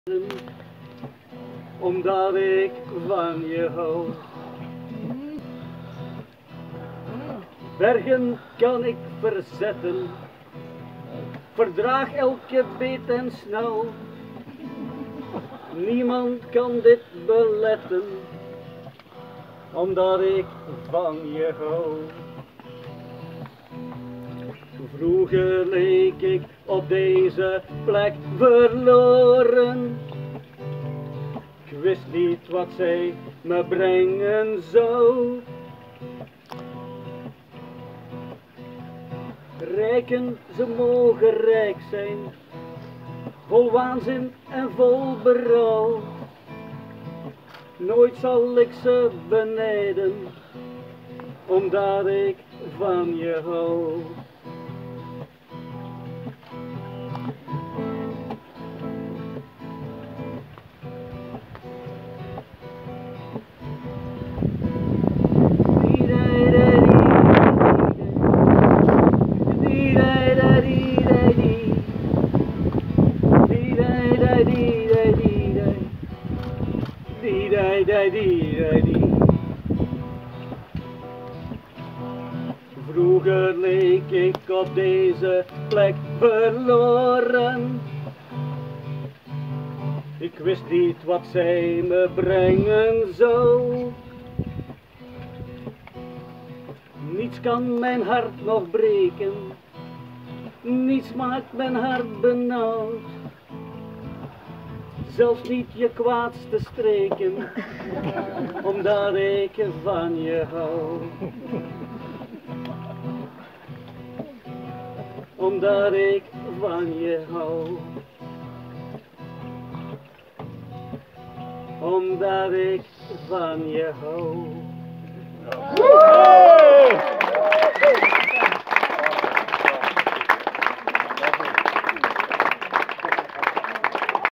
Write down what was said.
Omdat ik van je hou. Bergen kan ik verzetten, verdraag elke beet en snauw. Niemand kan dit beletten, omdat ik van je hou. Vroeger leek ik op deze plek verloren. Ik wist niet wat zij me brengen zou. Rijken, ze mogen rijk zijn, vol waanzin en vol berouw. Nooit zal ik ze benijden, omdat ik van je hou. Vroeger leek ik op deze plek verloren. Ik wist niet wat zij me brengen zou. Niets kan mijn hart nog breken, niets maakt mijn hart benauwd. Zelfs niet je kwaadste streken, omdat ik van je hou. Omdat ik van je hou. Omdat ik van je hou.